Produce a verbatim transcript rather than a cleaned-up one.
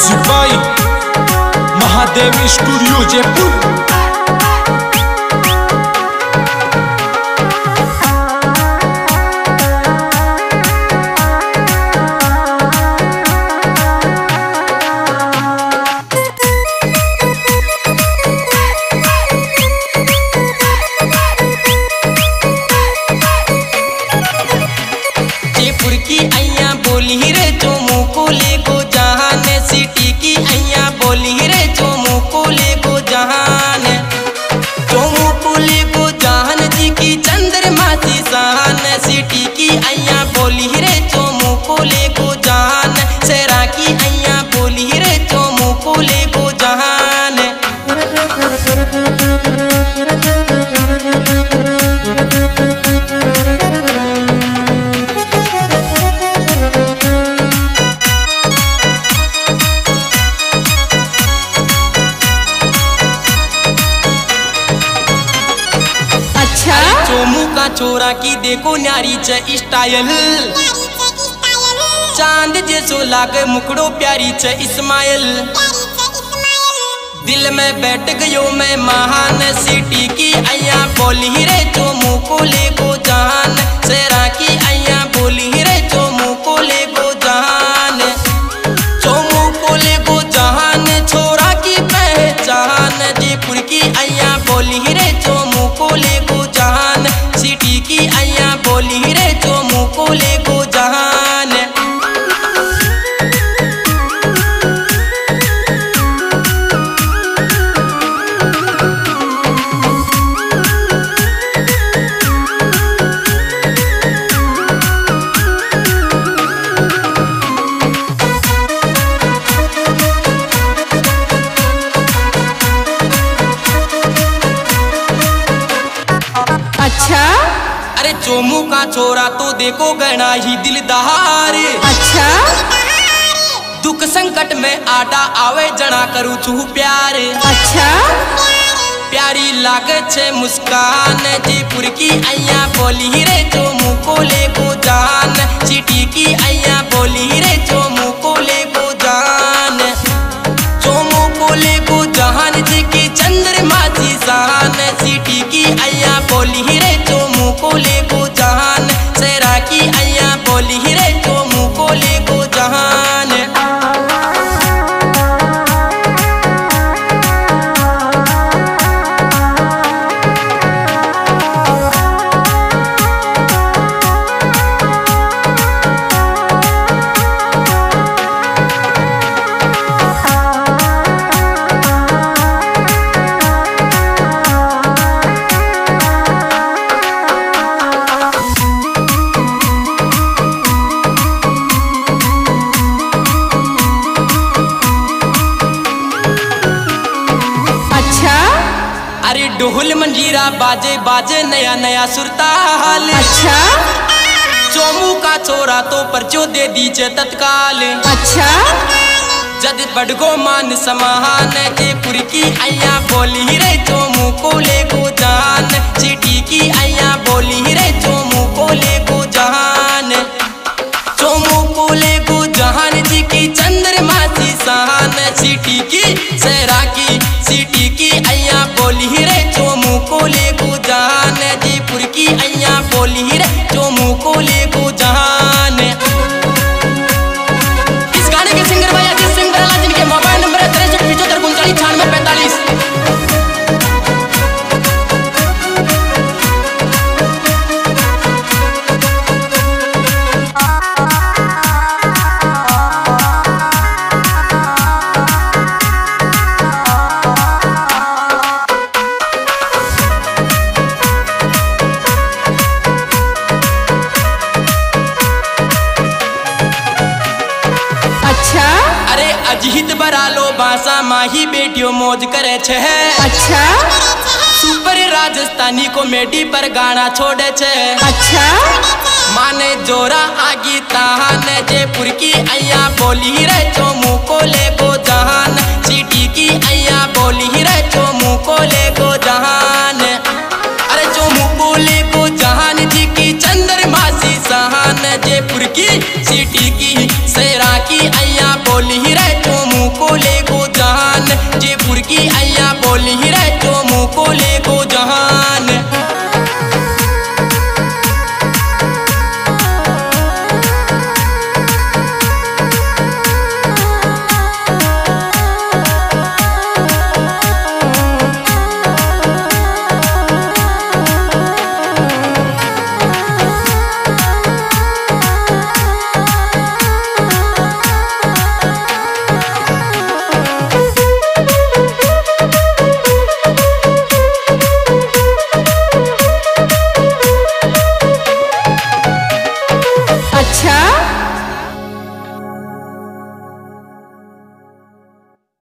Music by Mahadev studio Jaipur. Jaipur की अइया बोली रे जो मुँह को ले गो जहान, सिटी की अइया बोली रे जो मुँह को ले गो जहान, जो मुँह को ले गो जहान जी की चंद्रमा सी शान। सिटी की अइया बोली रे जो मुँह को ले गो जहान, शेरा की अइया बोली रे जो मुँह को ले गो जहान। चोमू का छोरा की देखो न्यारी च स्टाइल, चांद जैसो लागे मुकड़ो प्यारी च इस्माइल। दिल में बैठ गयो मैं महान, सिटी की अइया बोली रे जो मुँह को ले गो जहान, शेरा की अइया बोली रे जो मुँह को ले गो जहान, जो मुँह को ले गो जहान छोरा की पहचान। जयपुर की अइया बोली रे जो मुँह को ले गो जहान, सिटी की अइया बोली रे जो मुँह को ले गो जहान। अच्छा अरे चोमू का छोरा तो देखो गहना ही दिलदार। अच्छा दुख संकट में आडा आवे जना करू छू प्यार। अच्छा प्यारी लागे छे मुस्कान, जयपुर की अइया बोली रे जो मुँह को ले गो जान, सिटी की अइया बोली रे जो मुँह को ले गो जान, जो मुँह को ले गो जहान जी की चंद्रमा सी शान। सिटी की अइया बोली रे जो मुँह को ले गो जहान, शेरा की अइया बोली रे जो मुँह को ले गो जहान। अरे ढोल मंजीरा बाजे बाजे नया नया सुरताल। अच्छा चोमू का छोरा तो परचो दे दीजे तत्काल। अच्छा जद बड़गो मान समान, जयपुर की अइया बोली रे जो मुँह को ले गो जान, सिटी की अइया बोली रे जो मुँह को ले गो जहान, जो मुँह को ले गो जहान जी की चंद्रमा सी शान। सिटी की शेरा की सिटी की अइया बोली रे जो मुँह को ले गो जहान, जयपुर की अइया बोली रे जो मुँह को ले गो जहान। इस गाने के सिंगर भाई अजीत सिंह बराला, जिनके मोबाइल नंबर है तिरसठ पिछहत्तर उनचालीस छियानवे पैंतालीस। अरे अजीत बरालो बासा माही बेटियों मौज करे छे। अच्छा सुपर राजस्थानी कॉमेडी पर गाना छोड़े छे। अच्छा माने जोरा आगी ताहान, जयपुर की अइया बोली रे जो मुँह को ले गो जहान, सिटी की अइया बोली रे जो मुँह को ले गो जहान। अरे जो मुँह को ले गो जहान जी की चंद्रमा सी शान, जयपुर की सिटी की शेरा की अइया बोली रे जो मुँह बोली